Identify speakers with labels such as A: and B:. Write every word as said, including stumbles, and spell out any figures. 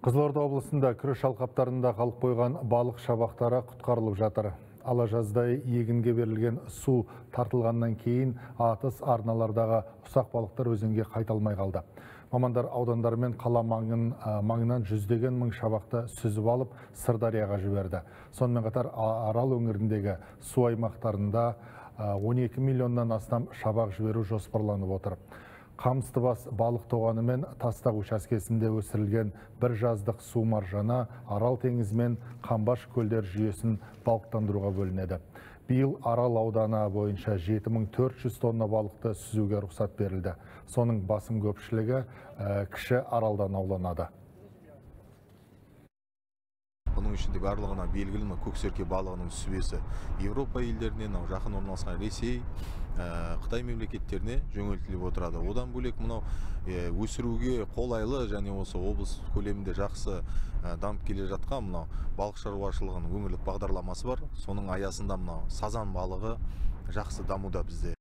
A: Қызылорда облысында күріш алқаптарында қалып қойған балық шабақтары құтқарылып жатыр. Ала жаздай егінге берілген су тартылғаннан кейін атыс арналардағы ұсақ балықтар өзенге қайталмай қалды. Мамандар аудандар мен қала маңын, маңынан жүздеген мың шабақты сүзіп алып Сырдарияға жіберді. Сонымен қатар Арал өңіріндегі су аймақтарында он екі миллионнан астам шабақ жіберу жоспарланып отыр. Қамыстыбас балық тоғаны мен Тастақ учаскесінде өсірілген бір жаздық су маржаны Арал теңізі мен Қамбаш көлдер жүйесін балықтандыруға бөлінеді. Биыл Арал ауданы бойынша жеті мың төрт жүз тонна балықты сүзуге рұқсат берілді. Соның басым көпшілігі кіші Аралдан ауланады.
B: Оның ішінде барлығына белгілі көксерке балығының сүбесі Европа елдерінен, жақын орналасқан Ресей, Қытай мемлекеттеріне жөнелтіліп отырады. Одан бөлек мынау өсіруге қолайлы және осы облыс көлемінде жақсы дамып келе жатқан мынау балық шаруашылығының өңірлік бағдарламасы бар. Соның аясында мынау сазан балығы жақсы дамуда бізде.